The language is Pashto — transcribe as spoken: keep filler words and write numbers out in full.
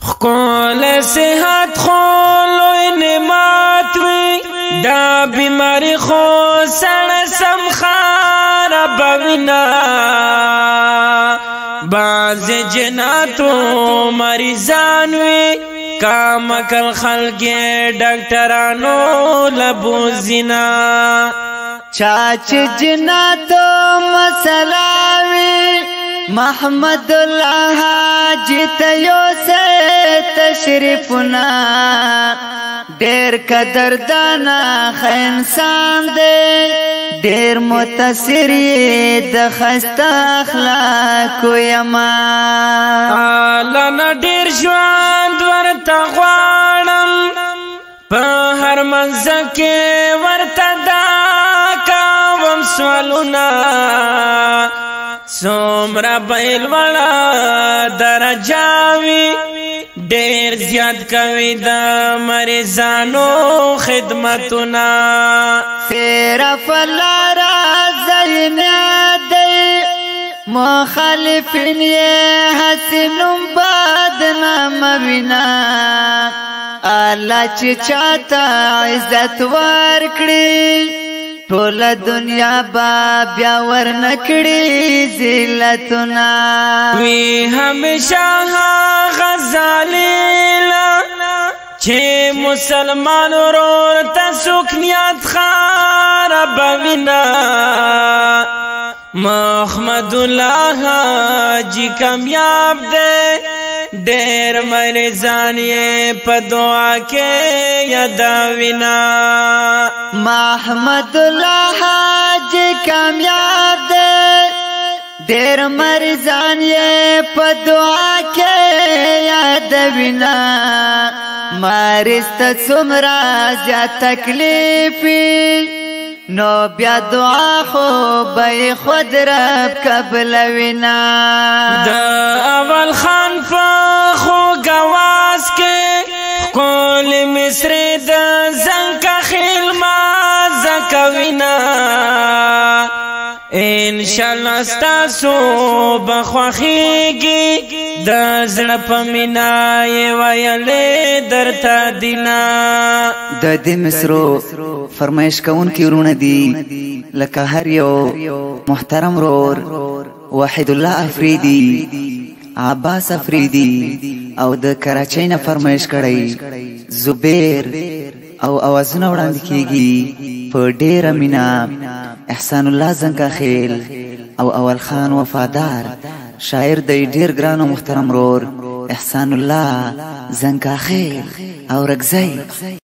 خول صحت خولوی نعمت وی دا بیماری خو سړ سم خارا بوینا باز جناتو مریضان وی کامکل خلق ډاکټرانو لبوزینا چاچ جناتو مسلاوی محمد الله حاجی تیو سے تشریفنا ډیر قدردانا خ انسان دے ډیر متاثر د خسته اخلاق یما لنا ډیر ژوند ورته غواړم په هر منځ کې ورته دا کوم سوالونه سومرا بیل والا درجاوی ډیر زیات کوي د مریضانو خدمتونه صرف لارا زینا دی مخالفین یې حسنم بدنام وینا الله چې چاته عزت ورکړي ټول دنیا با بیا ور نکړي ذلتنا وی همیشه غزالیلا چې مسلمان ورور ته سکنیات خراب وینا محمد الله جی کامیاب دے ډیر مریضان یې په دعا کې یادوینا محمد الله جی کامیاب دے ډیر مریضان یې په دعا کې یادوینا مریض ته څومره زیات تکلیف نو بیا دعا خو به خود رب قبل وینا د اول خان په خو گواز کې قول مصر د زنکا خیل ما زکوینا انشاءاللہ ستاسو بخواخیگی د زړه په مینا یې ویلې درته دینا د دې مصرو فرمایش کوونکي ورونه دي لکه هر یو محترم رور وحید الله افریدی عباس افریدی او د کراچۍ نه فرمایش کړی زبیر او اوازونه وړاندې کیږي په ډیره مینا احسان الله زنکا خیل او اول خان وفادار شاعر د ډیر ګران او محترم رور احسان الله زنکا خیل او رګزی